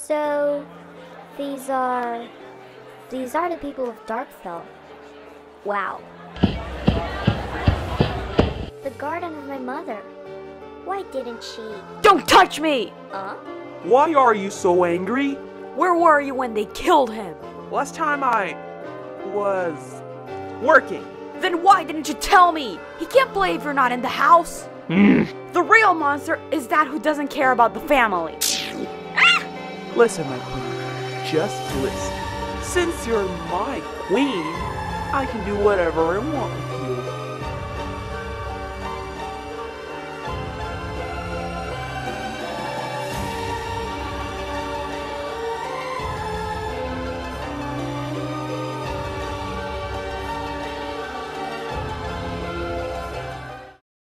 So, these are the people of Darkfell. Wow. The garden of my mother. Why didn't she? Don't touch me! Why are you so angry? Where were you when they killed him? Last time I was working. Then why didn't you tell me? He can't believe you're not in the house. The real monster is that who doesn't care about the family. Listen, my queen. Just listen. Since you're my queen, I can do whatever I want.